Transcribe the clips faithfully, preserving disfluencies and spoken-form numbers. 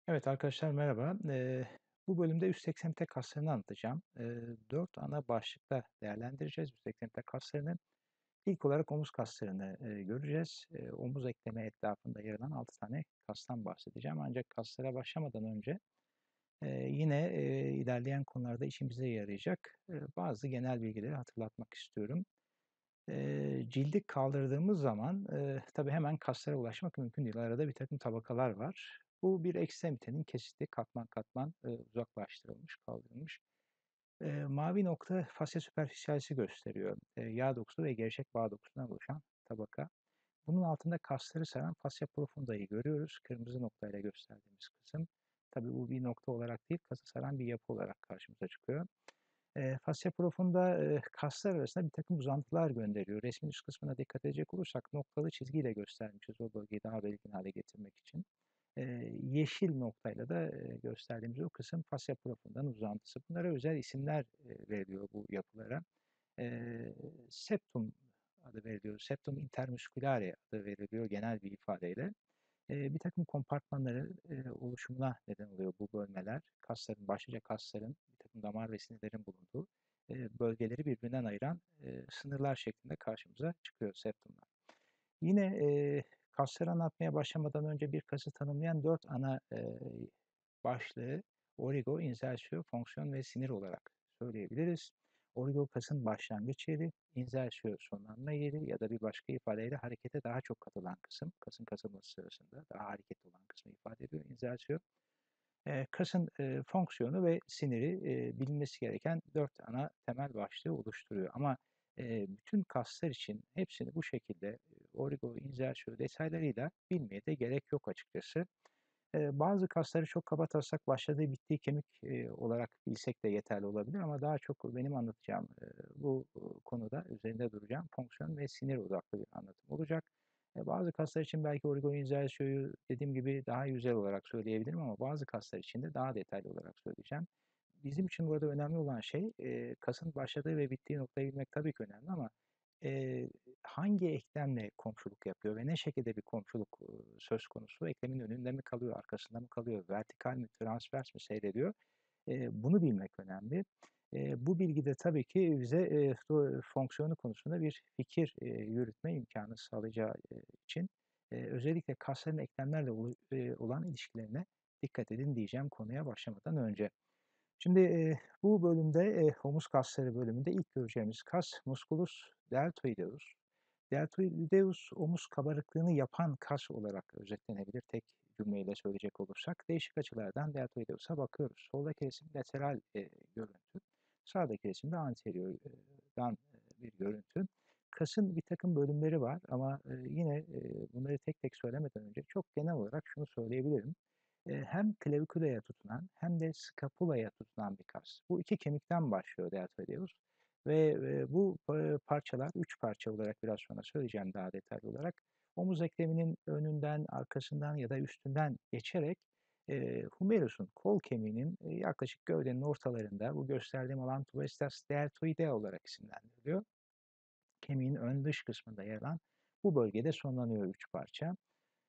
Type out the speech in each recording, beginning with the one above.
Evet arkadaşlar merhaba. Eee, bu bölümde üst ekstremite kaslarını anlatacağım. Eee, dört ana başlıkta değerlendireceğiz üst ekstremite kaslarını. İlk olarak omuz kaslarını eee, göreceğiz. Eee, omuz eklemi etrafında yer alan altı tane kastan bahsedeceğim. Ancak kaslara başlamadan önce eee, yine eee, ilerleyen konularda işimize yarayacak eee, bazı genel bilgileri hatırlatmak istiyorum. Eee, cildi kaldırdığımız zaman, eee, tabii hemen kaslara ulaşmak mümkün değil. Arada birtakım tabakalar var. Bu bir ekstremitenin kesiti katman katman, eee, uzaklaştırılmış, kaldırılmış. Eee, mavi nokta fascia superficialis'i gösteriyor. Eee, yağ dokusu ve gevşek bağ dokusundan oluşan tabaka. Bunun altında kasları saran fascia profunda'yı görüyoruz. Kırmızı noktayla gösterdiğimiz kısım. Tabii bu bir nokta olarak değil, kası saran bir yapı olarak karşımıza çıkıyor. Eee, fascia profunda, eee, kaslar arasında birtakım uzantılar gönderiyor. Resmin üst kısmına dikkat edecek olursak noktalı çizgiyle göstermişiz o bölgeyi daha belirgin hale getirmek için. Eee, yeşil noktayla da, eee, gösterdiğimiz o kısım fascia profunda'nın uzantısı. Bunlara özel isimler, eee, veriliyor bu yapılara. Eee, septum adı veriliyor. Septum intermusculare adı veriliyor genel bir ifadeyle. Eee, birtakım kompartmanların, eee, oluşumuna neden oluyor bu bölmeler. Kasların, başlıca kasların, birtakım damar ve sinirlerin bulunduğu, eee, bölgeleri birbirinden ayıran, eee, sınırlar şeklinde karşımıza çıkıyor septumlar. Yine, eee, kasları anlatmaya başlamadan önce bir kası tanımlayan dört ana, eee, başlığı origo, insersio, fonksiyon ve sinir olarak söyleyebiliriz. Origo kasın başlangıç yeri, insersio sonlanma yeri ya da bir başka ifadeyle harekete daha çok katılan kısım, kasın kasılması sırasında daha hareketli olan kısmı ifade ediyor insersio. Eee, kasın, eee, fonksiyonu ve siniri, eee, bilinmesi gereken dört ana temel başlığı oluşturuyor. Ama, eee, bütün kaslar için hepsini bu şekilde, eee, origo, insersio detaylarıyla bilmeye de gerek yok açıkçası. Eee, bazı kasları çok kabataslak başladığı bittiği kemik, eee, olarak bilsek de yeterli olabilir ama daha çok benim anlatacağım, eee, bu, ııı, konuda üzerinde duracağım fonksiyon ve sinir odaklı bir anlatım olacak. Eee, bazı kaslar için belki oligoinzersiyoyu dediğim gibi daha yüzey olarak söyleyebilirim ama bazı kaslar için de daha detaylı olarak söyleyeceğim. Bizim için burada önemli olan şey, eee, kasın başladığı ve bittiği noktayı bilmek tabii ki önemli ama, eee, hangi eklemle komşuluk yapıyor ve ne şekilde bir komşuluk, ııı, söz konusu? Eklemin önünde mi kalıyor, arkasında mı kalıyor, vertikal mi, transvers mi seyrediyor? Eee, bunu bilmek önemli. Eee, bu bilgi de tabii ki bize, eee, do fonksiyonu konusunda bir fikir, eee, yürütme imkânı sağlayacağı, eee, için, eee, özellikle kasların eklemlerle olu eee, olan ilişkilerine dikkat edin diyeceğim konuya başlamadan önce. Şimdi, eee, bu bölümde, eee, omuz kasları bölümünde ilk göreceğimiz kas musculus deltoideus. Deltoideus omuz kabarıklığını yapan kas olarak özetlenebilir tek cümleyle söyleyecek olursak. Değişik açılardan deltoideus'a bakıyoruz. Soldaki resim lateral, eee, görüntü. Sağdaki resim de anteriordan bir görüntü. Kasın birtakım bölümleri var ama, eee, yine, eee, bunları tek tek söylemeden önce çok genel olarak şunu söyleyebilirim. Eee, hem claviculea'ya tutunan hem de scapula'ya tutunan bir kas. Bu iki kemikten başlıyor deltoideus ve, eee, bu, eee, parçalar üç parça olarak biraz sonra söyleyeceğim daha detaylı olarak. Omuz ekleminin önünden, arkasından ya da üstünden geçerek, eee, humerus'un, kol kemiğinin, eee, yaklaşık gövdenin ortalarında bu gösterdiğim alan tuberostas deltoidea olarak isimlendiriliyor. Kemiğin ön dış kısmında yer alan bu bölgede sonlanıyor üç parça.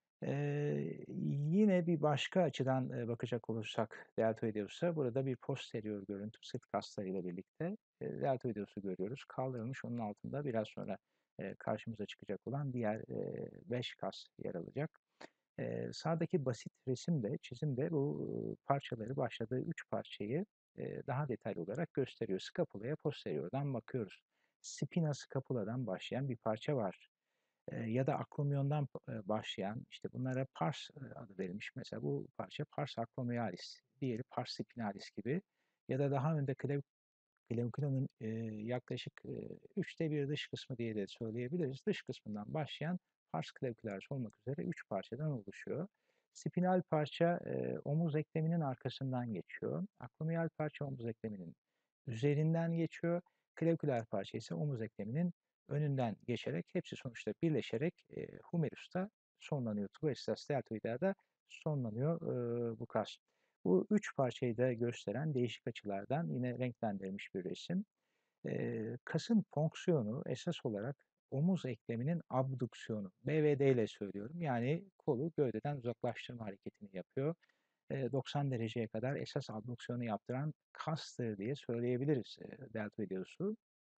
Eee, yine bir başka açıdan, eee, bakacak olursak deltoideus'a burada bir posterior görüntü sırt kaslarıyla birlikte, eee, deltoideus'u görüyoruz. Kaldırılmış onun altında biraz sonra, eee, karşımıza çıkacak olan diğer, eee, beş kas yer alacak. Eee, sağdaki basit resimde, çizimde bu, ııı, parçaları başladığı üç parçayı, eee, daha detaylı olarak gösteriyor. Scapula'ya posterior'dan bakıyoruz. Spina scapula'dan başlayan bir parça var. Eee, ya da akromiyondan eee, başlayan, işte, bunlara pars, eee, adı verilmiş. Mesela bu parça pars acromialis, diğeri pars spinalis gibi ya da daha önde klav Clavicula'nın, eee, yaklaşık, eee, üçte bir dış kısmı diye de söyleyebiliriz. Dış kısmından başlayan pars clavicularis olmak üzere üç parçadan oluşuyor. Spinal parça, eee, omuz ekleminin arkasından geçiyor. Akromial parça omuz ekleminin üzerinden geçiyor. Clavikular parça ise omuz ekleminin önünden geçerek hepsi sonuçta birleşerek, eee, humerus'ta sonlanıyor. Tuberostas deltoidea'da sonlanıyor, eee, bu kas. Bu üç parçayı da gösteren değişik açılardan yine renklendirilmiş bir resim. Eee, kasın fonksiyonu esas olarak omuz ekleminin abduksiyonu. B V D ile söylüyorum. Yani kolu gövdeden uzaklaştırma hareketini yapıyor. Eee, eee, doksan dereceye kadar esas abduksiyonu yaptıran kastır diye söyleyebiliriz, eee, deltoideus'u.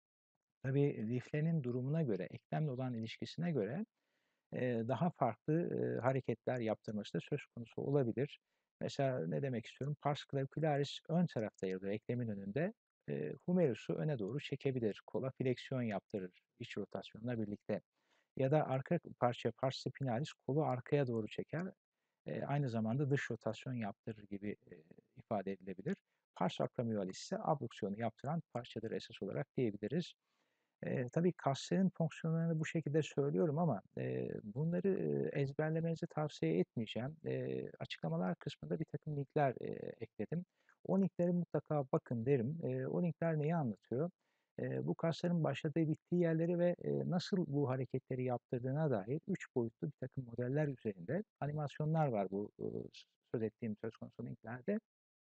Tabii liflerinin durumuna göre, eklemle olan ilişkisine göre eee, daha farklı, eee, hareketler yaptırması da söz konusu olabilir. Mesela ne demek istiyorum? Pars clavicularis ön tarafta yer alıyor, eklemin önünde. Eee, humerus'u öne doğru çekebilir. Kola fleksiyon yaptırır iç rotasyonla birlikte. Ya da arka parça pars spinalis kolu arkaya doğru çeker. Eee, aynı zamanda dış rotasyon yaptırır gibi, eee, ifade edilebilir. Pars acromialis ise abduksiyonu yaptıran parçadır esas olarak diyebiliriz. Eee, tabii kasların fonksiyonlarını bu şekilde söylüyorum ama, eee, bunları, eee, ezberlemenizi tavsiye etmeyeceğim. Eee, açıklamalar kısmında birtakım linkler, eee, ekledim. O linklere mutlaka bakın derim. Eee, o linkler neyi anlatıyor? Eee, bu kasların başladığı bittiği yerleri ve, eee, nasıl bu hareketleri yaptırdığına dair üç boyutlu birtakım modeller üzerinde animasyonlar var bu, ııı, söz ettiğim söz konusu linklerde.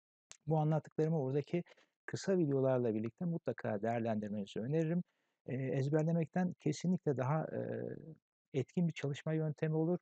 Bu anlattıklarımı oradaki kısa videolarla birlikte mutlaka değerlendirmenizi öneririm. Eee, ezberlemekten kesinlikle daha, eee, etkin bir çalışma yöntemi olur.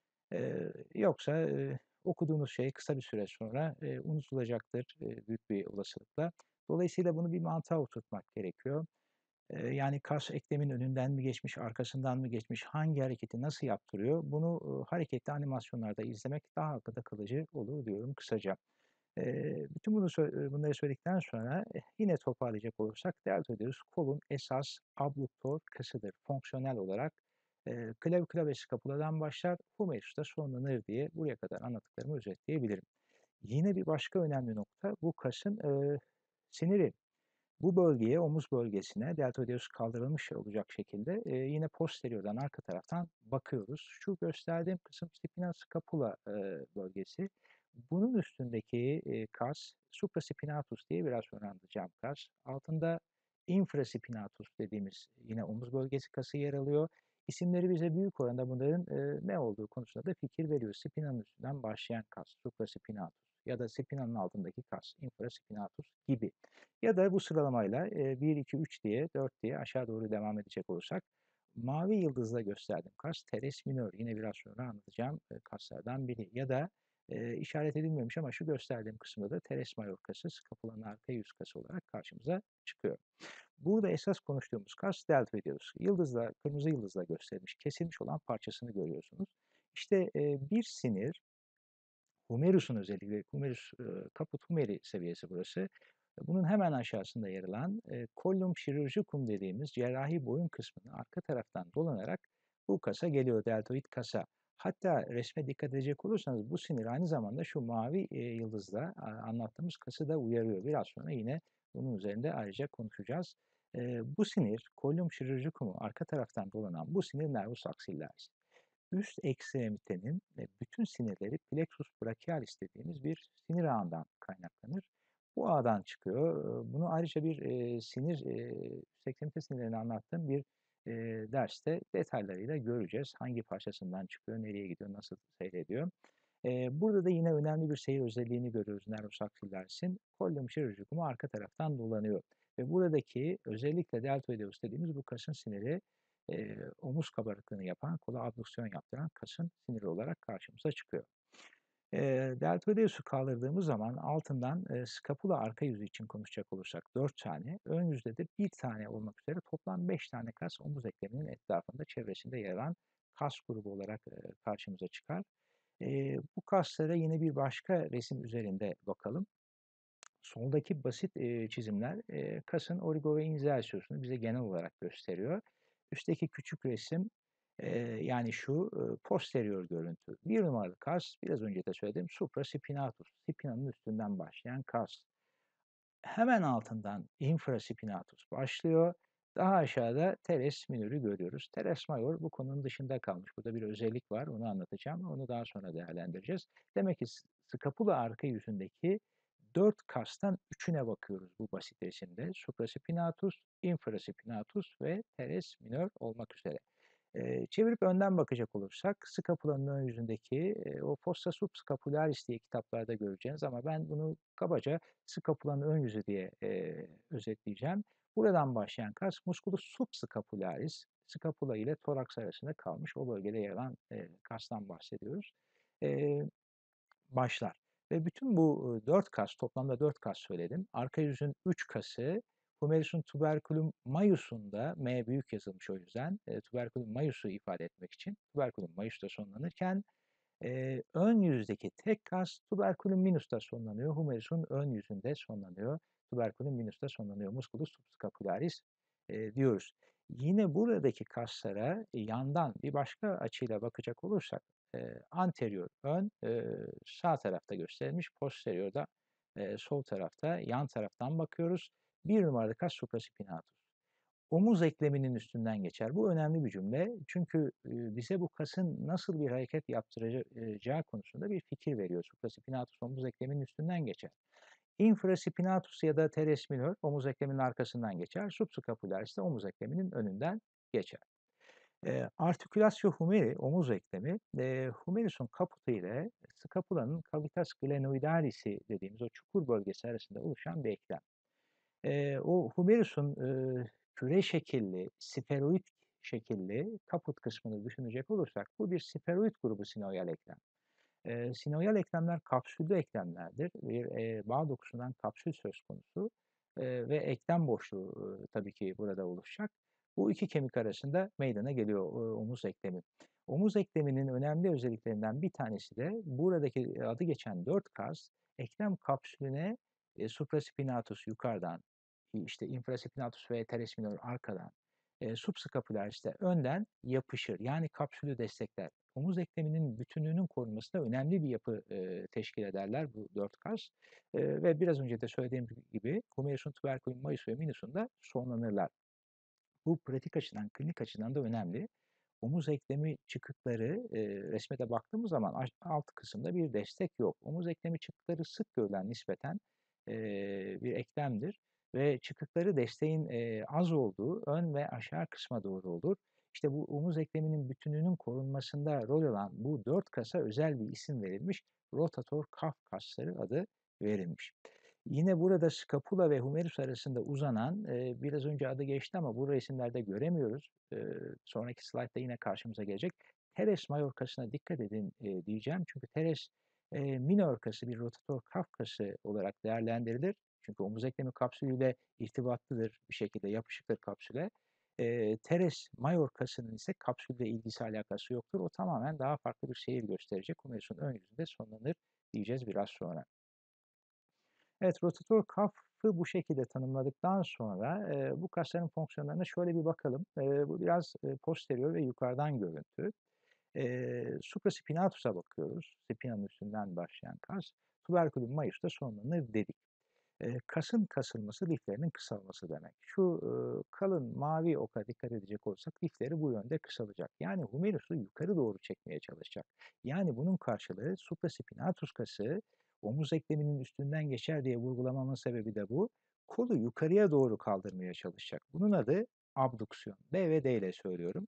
Eee, yoksa, eee, okuduğunuz şey kısa bir süre sonra, eee, unutulacaktır, eee, büyük bir olasılıkla. Dolayısıyla bunu bir mantığa oturtmak gerekiyor. Eee, yani kas eklemin önünden mi geçmiş, arkasından mı geçmiş, hangi hareketi nasıl yaptırıyor? Bunu, ııı, hareketli animasyonlarda izlemek daha akılda kalıcı olur diyorum kısaca. Eee, bütün bunu sö eee, bunları söyledikten sonra, eh, yine toparlayacak olursak deltoideus kolun esas abduktor kasıdır. Fonksiyonel olarak, eee, clavicular ve scapuladan başlar, humerus'ta sonlanır diye buraya kadar anlattıklarımı özetleyebilirim. Yine bir başka önemli nokta bu kasın, eee, siniri. Bu bölgeye, omuz bölgesine deltoideus kaldırılmış olacak şekilde, eee, yine posteriordan, arka taraftan bakıyoruz. Şu gösterdiğim kısım spina scapula, eee, bölgesi. Bunun üstündeki, eee, kas supraspinatus diye biraz sonra anlatacağım kas. Altında infraspinatus dediğimiz yine omuz bölgesi kası yer alıyor. İsimleri bize büyük oranda bunların, eee, ne olduğu konusunda da fikir veriyor. Spinanın üstünden başlayan kas supraspinatus ya da spinanın altındaki kas infraspinatus gibi. Ya da bu sıralamayla, eee, bir, iki, üç diye, dört diye aşağı doğru devam edecek olursak, mavi yıldızla gösterdiğim kas teres minor. Yine biraz sonra anlatacağım, eee, kaslardan biri. Ya da, eee, işaret edilmemiş ama şu gösterdiğim kısımda da teres major kası, skapulanın arka yüz kası olarak karşımıza çıkıyor. Burada esas konuştuğumuz kas deltoideus. Yıldızla, kırmızı yıldızla gösterilmiş, kesilmiş olan parçasını görüyorsunuz. İşte, eee, bir sinir, humerus'un özellikle humerus, ııı, caput humeri seviyesi burası. Bunun hemen aşağısında yer alan, eee, collum chirurgicum dediğimiz cerrahi boyun kısmını arka taraftan dolanarak bu kasa geliyor, deltoid kasa. Hatta resme dikkat edecek olursanız bu sinir aynı zamanda şu mavi, eee, yıldızla, aaa, anlattığımız kası da uyarıyor. Biraz sonra yine bunun üzerinde ayrıca konuşacağız. Eee, bu sinir, collum chirurgicum'u arka taraftan dolanan bu sinir nervus axillaris. Üst ekstremitenin ve bütün sinirleri plexus brachialis dediğimiz bir sinir ağından kaynaklanır. Bu ağdan çıkıyor. Eee, bunu ayrıca bir, eee, sinir, eee, üst ekstremite sinirlerini anlattığım bir, eee, derste detaylarıyla göreceğiz. Hangi parçasından çıkıyor, nereye gidiyor, nasıl seyrediyor. Eee, burada da yine önemli bir seyir özelliğini görüyoruz nervus axillaris'in. Collum chirurgicum'u arka taraftan dolanıyor ve buradaki özellikle deltoideus dediğimiz bu kasın siniri, eee, omuz kabarıklığını yapan, kola abduksiyon yaptıran kasın siniri olarak karşımıza çıkıyor. Eee, deltoideus'u kaldırdığımız zaman altından, eee, skapula arka yüzü için konuşacak olursak dört tane, ön yüzde de bir tane olmak üzere toplam beş tane kas omuz ekleminin etrafında, çevresinde yer alan kas grubu olarak, eee, karşımıza çıkar. Eee, bu kaslara yine bir başka resim üzerinde bakalım. Soldaki basit, eee, çizimler, eee, kasın origo ve insersiosunu bize genel olarak gösteriyor. Üstteki küçük resim, eee, yani şu, ııı, posterior görüntü. Bir numaralı kas, biraz önce de söyledim, supraspinatus, spinanın üstünden başlayan kas. Hemen altından infraspinatus başlıyor. Daha aşağıda teres minor'u görüyoruz. Teres major bu konunun dışında kalmış. Burada bir özellik var, onu anlatacağım. Onu daha sonra değerlendireceğiz. Demek ki s skapula arka yüzündeki dört kastan üçüne bakıyoruz bu basit resimde. Supraspinatus, infraspinatus ve teres minor olmak üzere. Eee, çevirip önden bakacak olursak skapulanın ön yüzündeki, eee, o fossa subscapularis diye kitaplarda göreceğiniz ama ben bunu kabaca skapulanın ön yüzü diye, eee, özetleyeceğim. Buradan başlayan kas musculus subscapularis, skapula ile toraks arasında kalmış o bölgede yer alan, eee, kastan bahsediyoruz. Eee, başlar Ve bütün bu, ııı, dört kas, toplamda dört kas söyledim. Arka yüzün üç kası humerus'un tuberculum majus'unda, M büyük yazılmış o yüzden, eee, tuberculum majus'u ifade etmek için tuberculum majus'ta sonlanırken, eee, ön yüzdeki tek kas tuberculum minus'ta sonlanıyor. Humerus'un ön yüzünde sonlanıyor. Tuberculum minus'ta sonlanıyor. Musculus subscapularis, eee, diyoruz. Yine buradaki kaslara yandan bir başka açıyla bakacak olursak, eee, anterior ön, eee, sağ tarafta gösterilmiş, posterior da, eee, sol tarafta, yan taraftan bakıyoruz. Bir numaralı kas supraspinatus. Omuz ekleminin üstünden geçer. Bu önemli bir cümle çünkü, eee, bize bu kasın nasıl bir hareket yaptıracağı konusunda bir fikir veriyor. Supraspinatus omuz ekleminin üstünden geçer. Infraspinatus ya da teres minor omuz ekleminin arkasından geçer. Subscapularis de omuz ekleminin önünden geçer. Eee, artikülatio humeri, omuz eklemi, eee, humerus'un kaputu ile scapulanın cavitas glenoidealis'i dediğimiz o çukur bölgesi arasında oluşan bir eklem. Eee, o humerus'un, eee, küre şekilli, sferoid şekilli kaput kısmını düşünecek olursak bu bir sferoid grubu sinovial eklem. Eee, sinovial eklemler kapsüllü eklemlerdir. Bir, eee, bağ dokusundan kapsül söz konusu, eee, ve eklem boşluğu, ııı, tabii ki burada oluşacak. Bu iki kemik arasında meydana geliyor, ııı, omuz eklemi. Omuz ekleminin önemli özelliklerinden bir tanesi de buradaki adı geçen dört kas eklem kapsülüne, eee, supraspinatus yukarıdan, işte infraspinatus ve teres minor arkadan, eee, subscapularis de önden yapışır. Yani kapsülü destekler. Omuz ekleminin bütünlüğünün korunmasında önemli bir yapı, eee, teşkil ederler bu dört kas, eee, ve biraz önce de söylediğim gibi humerus'un tuberculum majus ve minus'unda sonlanırlar. Bu pratik açıdan, klinik açıdan da önemli. Omuz eklemi çıkıkları, eee, resme de baktığımız zaman aş alt kısımda bir destek yok. Omuz eklemi çıkıkları sık görülen nispeten, eee, bir eklemdir ve çıkıkları desteğin, eee, az olduğu ön ve aşağı kısma doğru olur. İşte bu omuz ekleminin bütünlüğünün korunmasında rol alan bu dört kasa özel bir isim verilmiş. Rotator cuff kasları adı verilmiş. Yine burada scapula ve humerus arasında uzanan, eee, biraz önce adı geçti ama bu resimlerde göremiyoruz. Eee, sonraki slaytta yine karşımıza gelecek. Teres major kasına dikkat edin, eee, diyeceğim. Çünkü teres, eee, minor kası bir rotator cuff kası olarak değerlendirilir. Çünkü omuz eklemi kapsülüyle irtibatlıdır, bir şekilde yapışıktır kapsüle. Eee, teres major kasının ise kapsülle ilgisi alakası yoktur. O tamamen daha farklı bir seyir gösterecek. Humerus'un ön yüzünde sonlanır diyeceğiz biraz sonra. Evet, rotator cuff'ı bu şekilde tanımladıktan sonra, eee, bu kasların fonksiyonlarına şöyle bir bakalım. Eee, bu biraz, eee, posterior ve yukarıdan görüntü. Eee, supraspinatus'a bakıyoruz. Spina'nın üstünden başlayan kas. Tuberculum majus'ta sonlanır dedik. Eee, kasın kasılması liflerinin kısalması demek. Şu, ııı, kalın mavi oka dikkat edecek olursak lifleri bu yönde kısalacak. Yani humerus'u yukarı doğru çekmeye çalışacak. Yani bunun karşılığı supraspinatus kası omuz ekleminin üstünden geçer diye vurgulamamın sebebi de bu. Kolu yukarıya doğru kaldırmaya çalışacak. Bunun adı abduksiyon. B ve D ile söylüyorum.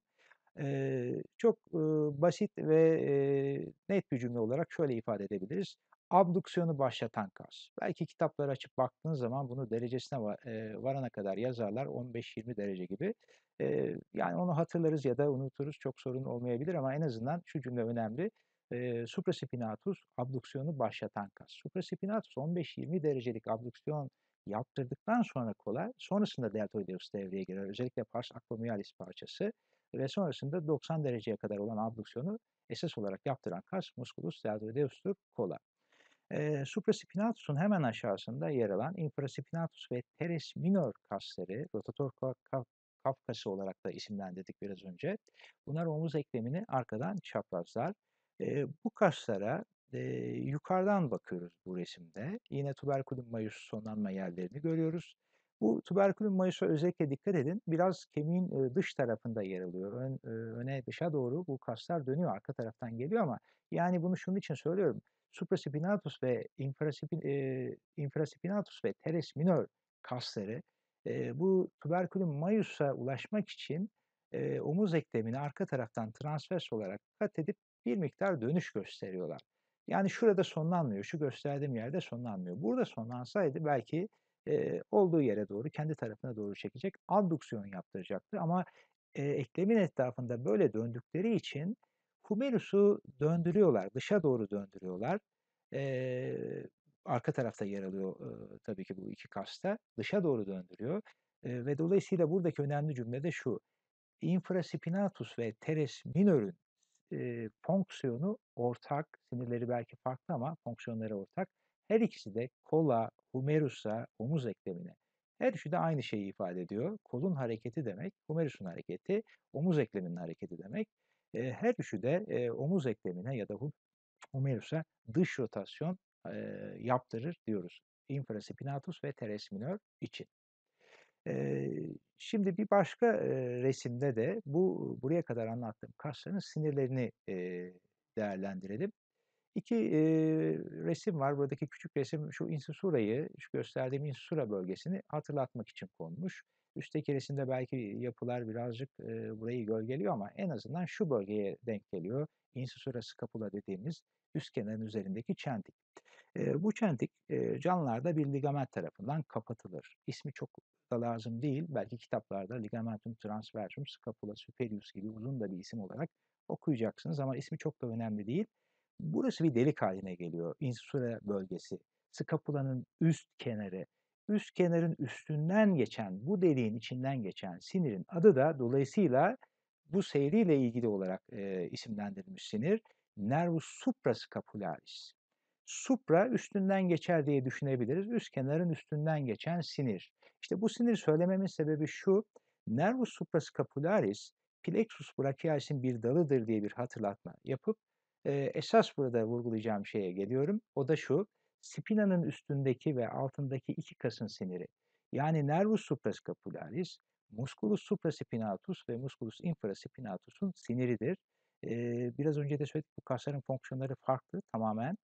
Eee, çok, ııı, basit ve, eee, net bir cümle olarak şöyle ifade edebiliriz. Abduksiyonu başlatan kas. Belki kitapları açıp baktığınız zaman bunu derecesine va eee, varana kadar yazarlar on beş yirmi derece gibi. Eee, yani onu hatırlarız ya da unuturuz, çok sorun olmayabilir ama en azından şu cümle önemli. Eee, supraspinatus abduksiyonu başlatan kas. Supraspinatus on beş yirmi derecelik abduksiyon yaptırdıktan sonra kola, sonrasında deltoideus devreye girer. Özellikle pars acromialis parçası ve sonrasında doksan dereceye kadar olan abduksiyonu esas olarak yaptıran kas musculus deltoideus'tur kola. Eee, supraspinatus'un hemen aşağısında yer alan infraspinatus ve teres minor kasları, rotator cuff cuff cuff kası olarak da isimlendirdik biraz önce. Bunlar omuz eklemini arkadan çaprazlar. Eee, bu kaslara, eee, yukarıdan bakıyoruz bu resimde. Yine tuberculum majus sonlanma yerlerini görüyoruz. Bu tuberculum majus'a özellikle dikkat edin. Biraz kemiğin, eee, dış tarafında yer alıyor. Ön, eee, öne, dışa doğru bu kaslar dönüyor, arka taraftan geliyor ama yani bunu şunun için söylüyorum. Supraspinatus ve infraspin eee, infraspinatus ve teres minor kasları, eee, bu tuberculum majus'a ulaşmak için, eee, omuz eklemini arka taraftan transvers olarak kat edip bir miktar dönüş gösteriyorlar. Yani şurada sonlanmıyor, şu gösterdiğim yerde sonlanmıyor. Burada sonlansaydı belki, eee, olduğu yere doğru, kendi tarafına doğru çekecek, abduksiyon yaptıracaktı ama, eee, eklemin etrafında böyle döndükleri için humerus'u döndürüyorlar, dışa doğru döndürüyorlar. Eee, arka tarafta yer alıyor, ııı, tabii ki bu iki kas da. Dışa doğru döndürüyor, eee, ve dolayısıyla buradaki önemli cümle de şu: Infraspinatus ve teres minor'ün, eee, fonksiyonu ortak. Sinirleri belki farklı ama fonksiyonları ortak. Her ikisi de kola, humerus'a, omuz eklemine, her üçü de aynı şeyi ifade ediyor. Kolun hareketi demek, humerus'un hareketi, omuz ekleminin hareketi demek. Eee, her üçü de, eee, omuz eklemine ya da hu humerus'a dış rotasyon, eee, yaptırır diyoruz. Infraspinatus ve teres minor için. Eee, şimdi bir başka, eee, resimde de bu buraya kadar anlattığım kasların sinirlerini, eee, değerlendirelim. İki eee, resim var. Buradaki küçük resim şu insusura'yı, şu gösterdiğim insusura bölgesini hatırlatmak için konmuş. Üstteki resimde belki yapılar birazcık, eee, burayı gölgeliyor ama en azından şu bölgeye denk geliyor. Insusura scapula dediğimiz üst kenarın üzerindeki çentik. Eee, bu çentik, eee, canlılarda bir ligament tarafından kapatılır. İsmi çok da lazım değil. Belki kitaplarda ligamentum transversum scapula superius gibi uzun da bir isim olarak okuyacaksınız ama ismi çok da önemli değil. Burası bir delik haline geliyor. Insula bölgesi. Scapulanın üst kenarı. Üst kenarın üstünden geçen, bu deliğin içinden geçen sinirin adı da dolayısıyla bu seyriyle ilgili olarak e, isimlendirilmiş sinir nervus suprascapularis. Supra üstünden geçer diye düşünebiliriz. Üst kenarın üstünden geçen sinir. İşte bu sinir söylememin sebebi şu: nervus suprascapularis plexus brachialis'in bir dalıdır diye bir hatırlatma yapıp Eee, esas burada vurgulayacağım şeye geliyorum. O da şu: spinanın üstündeki ve altındaki iki kasın siniri. Yani nervus suprascapularis, musculus supraspinatus ve musculus infraspinatus'un siniridir. Eee, biraz önce de söyledik, bu kasların fonksiyonları farklı tamamen.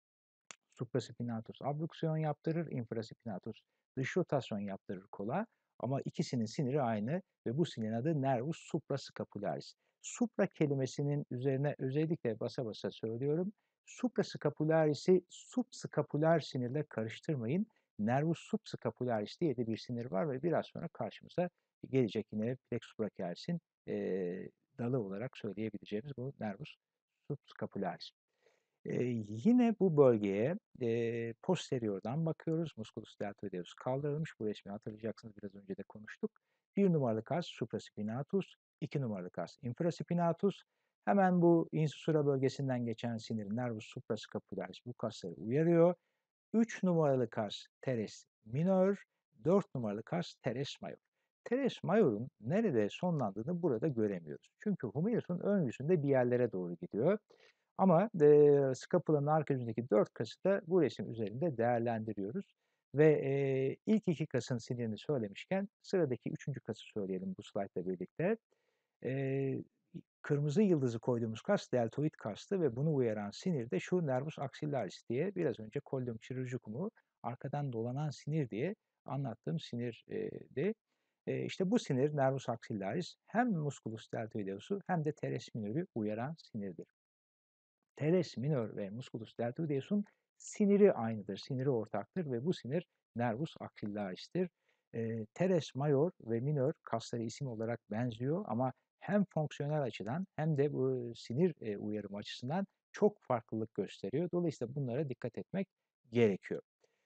Supraspinatus abduksiyon yaptırır, infraspinatus dış rotasyon yaptırır kola. Ama ikisinin siniri aynı ve bu sinirin adı nervus suprascapularis. Supra kelimesinin üzerine özellikle basa basa söylüyorum. Suprascapularis'i subscapular sinirle karıştırmayın. Nervus subscapularis diye de bir sinir var ve biraz sonra karşımıza gelecek yine plexus brachialis'in e, dalı olarak söyleyebileceğimiz bu nervus subscapularis. Eee, yine bu bölgeye, eee, posteriordan bakıyoruz. Musculus deltoideus kaldırılmış. Bu resmi hatırlayacaksınız, biraz önce de konuştuk. Bir numaralı kas supraspinatus, iki numaralı kas infraspinatus. Hemen bu insusura bölgesinden geçen sinir nervus suprascapularis bu kasları uyarıyor. üç numaralı kas teres minor, dört numaralı kas teres major. Teres major'un nerede sonlandığını burada göremiyoruz. Çünkü humerus'un ön yüzünde bir yerlere doğru gidiyor. Ama eee scapulanın arka yüzündeki dört kası da bu resim üzerinde değerlendiriyoruz. Ve eee, ilk iki kasın sinirini söylemişken sıradaki üçüncü kası söyleyelim bu slaytla birlikte. Eee, kırmızı yıldızı koyduğumuz kas deltoid kastı ve bunu uyaran sinir de şu nervus axillaris diye biraz önce collum chirurgicum'u arkadan dolanan sinir diye anlattığım sinirdi. Eee, işte bu sinir nervus axillaris hem musculus deltoideus'u hem de teres minor'u uyaran sinirdir. Teres minor ve musculus deltoideus'un siniri aynıdır, siniri ortaktır ve bu sinir nervus axillaris'tir. Eee, teres major ve minor kasları isim olarak benziyor ama hem fonksiyonel açıdan hem de bu sinir e, uyarımı açısından çok farklılık gösteriyor. Dolayısıyla bunlara dikkat etmek gerekiyor.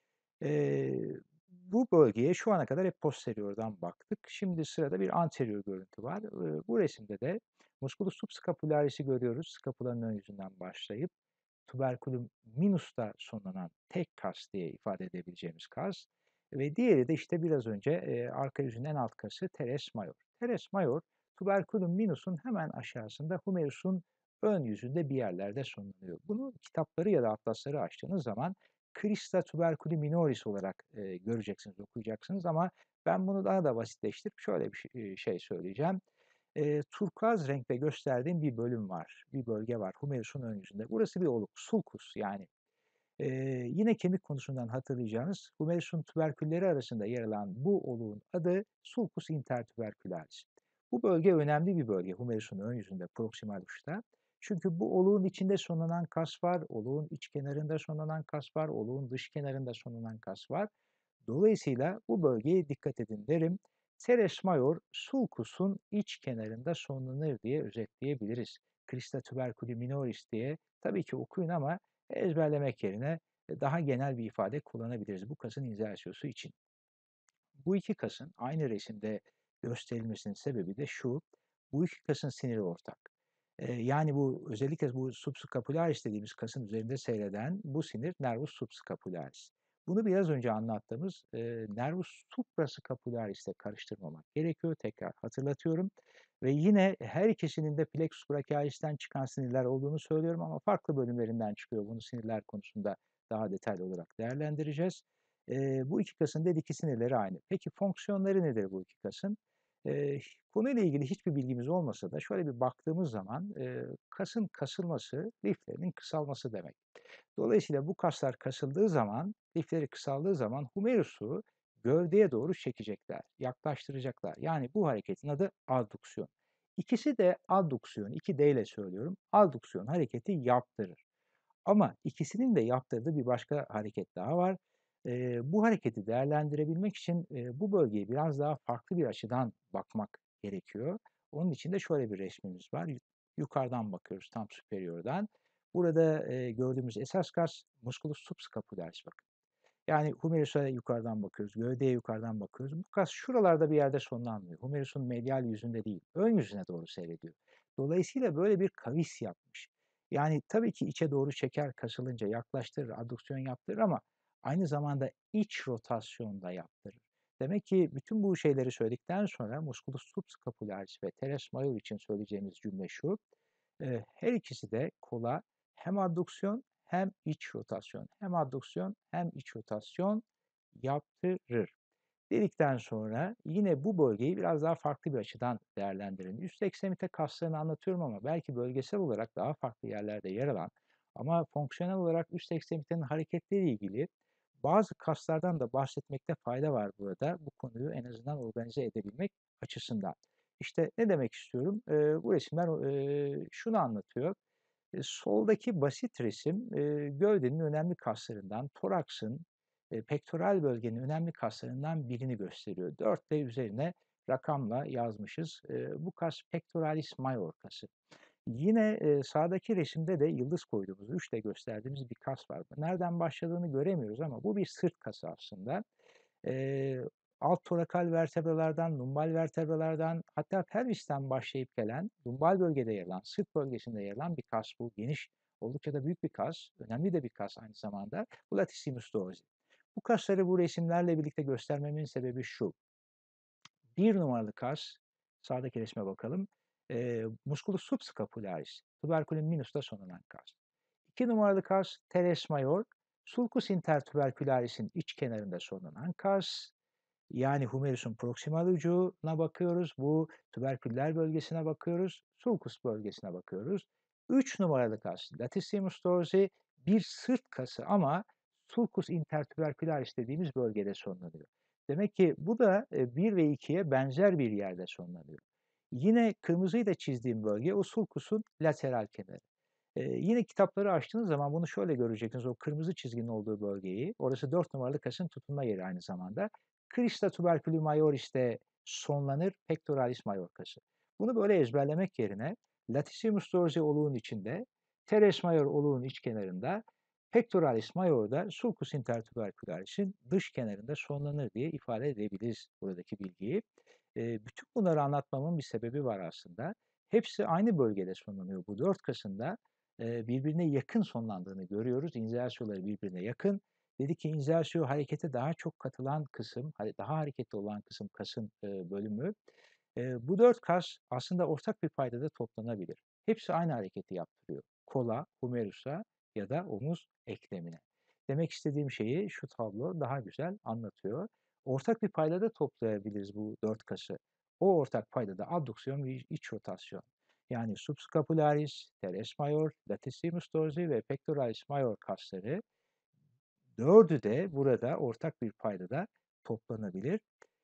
Eee, bu bölgeye şu ana kadar hep posteriordan baktık. Şimdi sırada bir anterior görüntü var. Eee, bu resimde de musculus subscapularis'i görüyoruz. Skapulanın ön yüzünden başlayıp tuberculum minus'ta sonlanan tek kas diye ifade edebileceğimiz kas. Ve diğeri de işte biraz önce e, arka yüzün en alt kası teres major. Teres major, tuberculum minus'un hemen aşağısında humerus'un ön yüzünde bir yerlerde sonlanıyor. Bunu kitapları ya da atlasları açtığınız zaman Crista tuberculi minoris olarak e, göreceksiniz, okuyacaksınız ama ben bunu daha da basitleştirip şöyle bir şey, şey söyleyeceğim. E, turkuaz renkte gösterdiğim bir bölüm var, bir bölge var humerus'un ön yüzünde. Burası bir oluk, sulcus yani. E, yine kemik konusundan hatırlayacağınız humerus'un tüberkülleri arasında yer alan bu oluğun adı sulcus intertubercularis. Bu bölge önemli bir bölge humerus'un ön yüzünde, proksimal uçta. Çünkü bu oluğun içinde sonlanan kas var, oluğun iç kenarında sonlanan kas var, oluğun dış kenarında sonlanan kas var. Dolayısıyla bu bölgeye dikkat edin derim. Teres major, sulcus'un iç kenarında sonlanır diye özetleyebiliriz. Crista tuberculi minoris diye tabii ki okuyun ama Ezberlemek yerine e, daha genel bir ifade kullanabiliriz bu kasın insersiyosu için. Bu iki kasın aynı resimde gösterilmesinin sebebi de şu: bu iki kasın siniri ortak. Eee, yani bu özellikle bu subscapularis dediğimiz kasın üzerinde seyreden bu sinir nervus subscapularis. Bunu biraz önce anlattığımız eee, nervus suprascapularis'le karıştırmamak gerekiyor. Tekrar hatırlatıyorum ve yine her ikisinin de plexus brachialis'ten çıkan sinirler olduğunu söylüyorum ama farklı bölümlerinden çıkıyor. Bunu sinirler konusunda daha detaylı olarak değerlendireceğiz. Eee, bu iki kasın da iki sinirleri aynı. Peki fonksiyonları nedir bu iki kasın? Eee, konuyla ilgili hiçbir bilgimiz olmasa da şöyle bir baktığımız zaman eee, kasın kasılması liflerinin kısalması demek. Dolayısıyla bu kaslar kasıldığı zaman, lifleri kısaldığı zaman humerusu gövdeye doğru çekecekler, yaklaştıracaklar. Yani bu hareketin adı adduksiyon. İkisi de adduksiyon, iki D ile söylüyorum, adduksiyon hareketi yaptırır. Ama ikisinin de yaptırdığı bir başka hareket daha var. Eee, bu hareketi değerlendirebilmek için, eee, bu bölgeye biraz daha farklı bir açıdan bakmak gerekiyor. Onun için de şöyle bir resmimiz var. Yu yukarıdan bakıyoruz, tam superior'dan. Burada, eee, gördüğümüz esas kas musculus subscapularis bakın. Yani humerus'a yukarıdan bakıyoruz, gövdeye yukarıdan bakıyoruz. Bu kas şuralarda bir yerde sonlanmıyor. Humerus'un medial yüzünde değil, ön yüzüne doğru seyrediyor. Dolayısıyla böyle bir kavis yapmış. Yani tabii ki içe doğru çeker, kasılınca yaklaştırır, adduksiyon yaptırır ama aynı zamanda iç rotasyon da yaptırır. Demek ki bütün bu şeyleri söyledikten sonra musculus subscapularis ve teres major için söyleyeceğimiz cümle şu: Eee, her ikisi de kola hem addüksiyon hem iç rotasyon, hem addüksiyon hem iç rotasyon yaptırır. Dedikten sonra yine bu bölgeyi biraz daha farklı bir açıdan değerlendirelim. Üst ekstremite kaslarını anlatıyorum ama belki bölgesel olarak daha farklı yerlerde yer alan ama fonksiyonel olarak üst ekstremitenin hareketleriyle ilgili bazı kaslardan da bahsetmekte fayda var burada. Bu konuyu en azından organize edebilmek açısından. İşte ne demek istiyorum? Eee, bu resimler eee, şunu anlatıyor. Eee, soldaki basit resim, eee, gövdenin önemli kaslarından, toraksın, eee, pektoral bölgenin önemli kaslarından birini gösteriyor. dört D üzerine rakamla yazmışız. Eee, bu kas pectoralis major kası. Yine, eee, sağdaki resimde de yıldız koyduğumuz, üç D gösterdiğimiz bir kas var. Nereden başladığını göremiyoruz ama bu bir sırt kası aslında. Eee, alt torakal vertebralardan, lumbal vertebralardan hatta pelvisten başlayıp gelen, lumbal bölgede yer alan, sırt bölgesinde yer alan bir kas bu. Geniş, oldukça da büyük bir kas, önemli de bir kas aynı zamanda. Bu latissimus dorsi. Bu kasları bu resimlerle birlikte göstermemin sebebi şu: bir numaralı kas, sağdaki resme bakalım, eee, musculus subscapularis, tuberculum minus'ta sonlanan kas. iki numaralı kas teres major, sulcus intertubercularis'in iç kenarında sonlanan kas. Yani humerus'un proksimal ucuna bakıyoruz. Bu tüberküller bölgesine bakıyoruz. Sulcus bölgesine bakıyoruz. üç numaralı kas latissimus dorsi bir sırt kası ama sulcus intertubercularis dediğimiz bölgede sonlanıyor. Demek ki bu da e, bir ve ikiye benzer bir yerde sonlanıyor. Yine kırmızıyla çizdiğim bölge o sulcus'un lateral kenarı. Eee, yine kitapları açtığınız zaman bunu şöyle göreceksiniz, o kırmızı çizginin olduğu bölgeyi. Orası dört numaralı kasın tutunma yeri aynı zamanda. Crista tuberculi majoris'te sonlanır pectoralis major kası. Bunu böyle ezberlemek yerine latissimus dorsi oluğun içinde, teres major oluğun iç kenarında, pectoralis major'da sulcus intertubercularis'in dış kenarında sonlanır diye ifade edebiliriz buradaki bilgiyi. Eee, bütün bunları anlatmamın bir sebebi var aslında. Hepsi aynı bölgede sonlanıyor bu dört kasın da eee, birbirine yakın sonlandığını görüyoruz. İnsersiyoları birbirine yakın. Dedik ki insersiyo harekete daha çok katılan kısım, daha hareketli olan kısım kasın eee, bölümü. Eee, bu dört kas aslında ortak bir paydada toplanabilir. Hepsi aynı hareketi yaptırıyor. Kola, humerusa ya da omuz eklemine. Demek istediğim şeyi şu tablo daha güzel anlatıyor. Ortak bir paydada toplayabiliriz bu dört kası. O ortak paydada abduksiyon ve iç rotasyon. Yani subscapularis, teres major, latissimus dorsi ve pectoralis major kasları dördü de burada ortak bir paydada toplanabilir.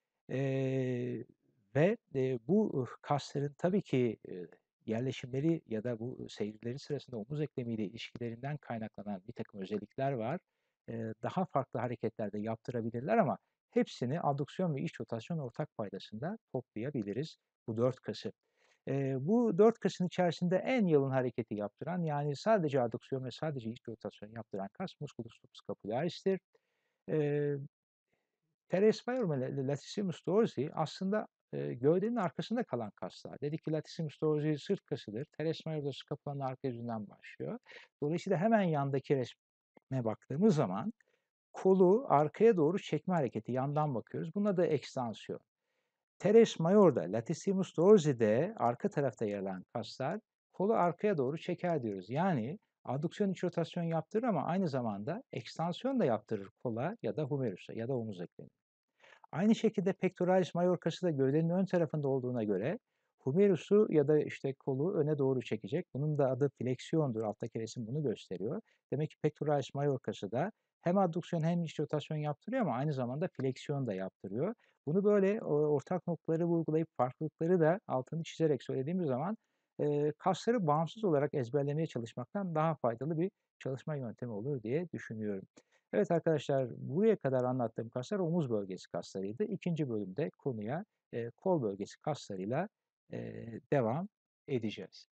Eee, ve, eee, bu, ıh, kasların tabii ki, eee, yerleşimleri ya da bu seyirleri sırasında omuz eklemiyle ilişkilerinden kaynaklanan birtakım özellikler var. Eee, daha farklı hareketler de yaptırabilirler ama hepsini abduksiyon ve iç rotasyon ortak paydasında toplayabiliriz bu dört kası. Eee, bu dört kasın içerisinde en yalın hareketi yaptıran, yani sadece adduksiyon ve sadece iç rotasyon yaptıran kas musculus scapularis'tir. Eee, teres major ve la latissimus dorsi aslında, eee, gövdenin arkasında kalan kaslar. Dedik ki latissimus dorsi sırt kasıdır. Teres major da scapulanın arka yüzünden başlıyor. Dolayısıyla hemen yandaki resme baktığımız zaman kolu arkaya doğru çekme hareketi, yandan bakıyoruz. Buna da ekstansiyon. Teres major'da, latissimus dorsi'de arka tarafta yer alan kaslar kolu arkaya doğru çeker diyoruz. Yani adduksiyon iç rotasyon yaptırır ama aynı zamanda ekstansiyon da yaptırır kola ya da humerus'a ya da omuz eklemine. Aynı şekilde pectoralis major kası da gövdenin ön tarafında olduğuna göre humerus'u ya da işte kolu öne doğru çekecek. Bunun da adı fleksiyondur. Alttaki resim bunu gösteriyor. Demek ki pectoralis major kası da hem adduksiyon hem iç rotasyon yaptırıyor ama aynı zamanda fleksiyon da yaptırıyor. Bunu böyle o ortak noktaları vurgulayıp farklılıkları da altını çizerek söylediğimiz zaman eee, kasları bağımsız olarak ezberlemeye çalışmaktan daha faydalı bir çalışma yöntemi olur diye düşünüyorum. Evet arkadaşlar, buraya kadar anlattığım kaslar omuz bölgesi kaslarıydı. İkinci bölümde konuya, eee, kol bölgesi kaslarıyla, eee, devam edeceğiz.